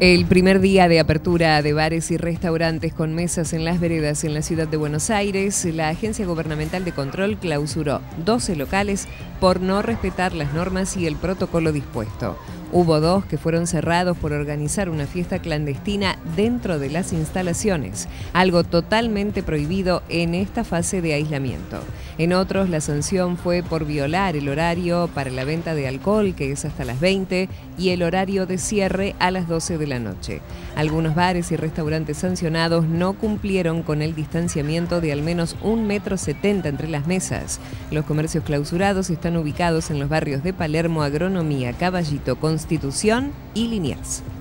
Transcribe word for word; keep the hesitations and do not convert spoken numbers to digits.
El primer día de apertura de bares y restaurantes con mesas en las veredas en la ciudad de Buenos Aires, la Agencia Gubernamental de Control clausuró doce locales por no respetar las normas y el protocolo dispuesto. Hubo dos que fueron cerrados por organizar una fiesta clandestina dentro de las instalaciones, algo totalmente prohibido en esta fase de aislamiento. En otros, la sanción fue por violar el horario para la venta de alcohol, que es hasta las veinte, y el horario de cierre a las doce de la noche. Algunos bares y restaurantes sancionados no cumplieron con el distanciamiento de al menos un metro setenta entre las mesas. Los comercios clausurados están ubicados en los barrios de Palermo, Agronomía, Caballito, Constitución y Liniers.